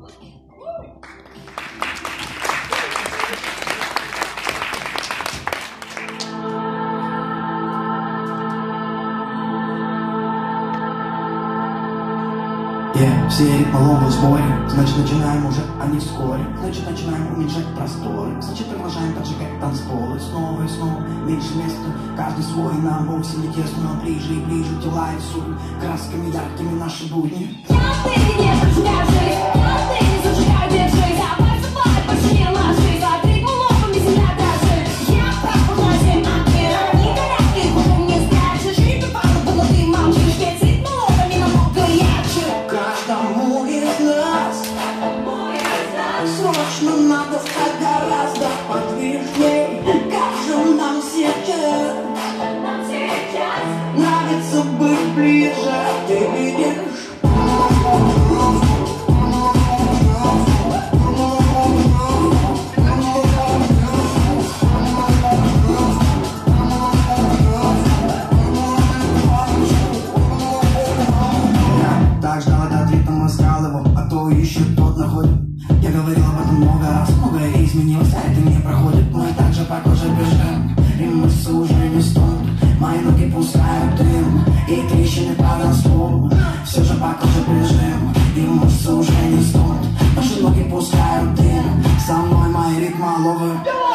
Все ритмы ловы в сборе, значит начинаем уже, а не вскоре. Значит начинаем уменьшать просторы, значит продолжаем поджигать танцполы. Снова и снова, меньше места, каждый свой, нам вовсе не тесно, но ближе и ближе тела и суть, красками яркими наши будни. Я ты не подскажи, я ты не зажигай, держи, давай спать, больше не ложись, от ритма ловами земля дрожит. Я пропала земля, а ты не горят, ты голову не спрячешь, и ты падала, но ты молчишь, ведь ритма ловами намного ярче. Каждому из нас срочно надо стать гораздо подвижней. Как же нам сейчас нравится быть ближе, ты видишь? Так ждал этот ритм, искал его, а то еще тот находит. Я говорил об этом много раз, многое изменилось, а это не проходит. Мы также по коже бежим, и мышцы уже не стонут. Мои ноги пускают дым, и трещины по танцполу. Все же по коже бежим, и мышцы уже не стонут. Наши ноги пускают дым, со мной мои ритмоловы.